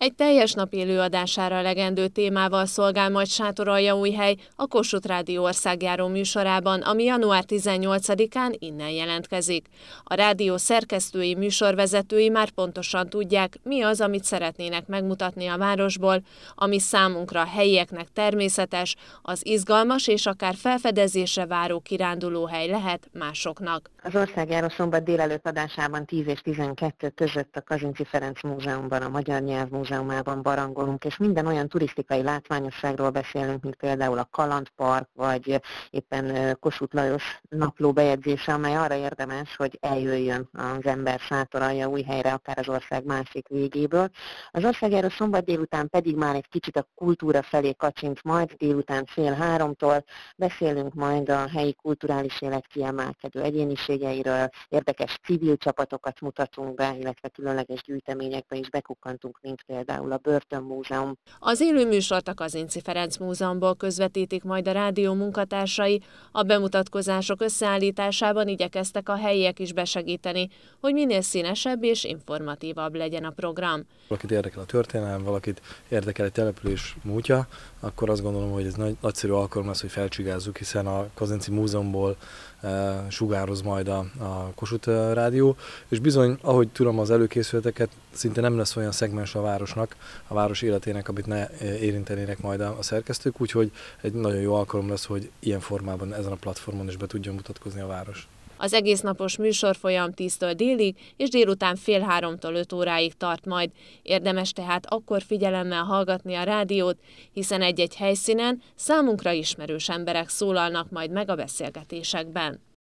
Egy teljes nap élőadására elegendő témával szolgál majd Sátoraljaújhely a Kossuth Rádió országjáró műsorában, ami január 18-án innen jelentkezik. A rádió szerkesztői, műsorvezetői már pontosan tudják, mi az, amit szeretnének megmutatni a városból, ami számunkra helyieknek természetes, az izgalmas és akár felfedezésre váró kirándulóhely lehet másoknak. Az országjáró szombat délelőtt adásában 10 és 12 között a Kazinczy Ferenc Múzeumban, a Magyar Nyelv Múzeumában barangolunk, és minden olyan turisztikai látványosságról beszélünk, mint például a Kalandpark, vagy éppen Kossuth Lajos napló bejegyzése, amely arra érdemes, hogy eljöjjön az ember Sátoraljaújhelyre, akár az ország másik végéből. Az országjáró szombat délután pedig már egy kicsit a kultúra felé kacsint majd, délután 2:30-tól beszélünk majd a helyi kulturális élet kiemelkedő egyéniségeiről, érdekes civil csapatokat mutatunk be, illetve különleges gyűjteményekbe is bekukkantunk, mint például a Börtönmúzeum. Az élő műsort a Kazinczy Ferenc Múzeumból közvetítik majd a rádió munkatársai. A bemutatkozások összeállításában igyekeztek a helyiek is besegíteni, hogy minél színesebb és informatívabb legyen a program. Valakit érdekel a történelem, valakit érdekel egy település múltja, akkor azt gondolom, hogy ez nagyszerű alkalom lesz, hogy felcsigázzuk, hiszen a Kazinczy Múzeumból sugároz majd a Kossuth Rádió, és bizony, ahogy tudom az előkészületeket, szinte nem lesz olyan szegmens a városnak, a város életének, amit ne érintenének majd a szerkesztők, úgyhogy egy nagyon jó alkalom lesz, hogy ilyen formában ezen a platformon is be tudjon mutatkozni a város. Az egésznapos műsorfolyam 10-től délig és délután 2:30-tól 5 óráig tart majd. Érdemes tehát akkor figyelemmel hallgatni a rádiót, hiszen egy-egy helyszínen számunkra ismerős emberek szólalnak majd meg a beszélgetésekben.